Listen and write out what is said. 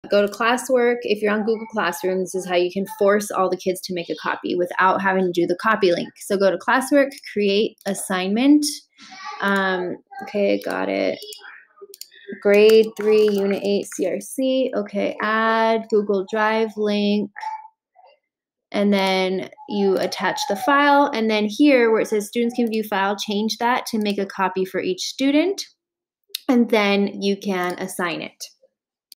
Go to classwork. If you're on Google Classroom, this is how you can force all the kids to make a copy without having to do the copy link. So go to classwork, create assignment. Okay, got it. Grade 3, Unit 8, CRC. Okay, add Google Drive link. And then you attach the file. And then here where it says students can view file, change that to make a copy for each student. And then you can assign it.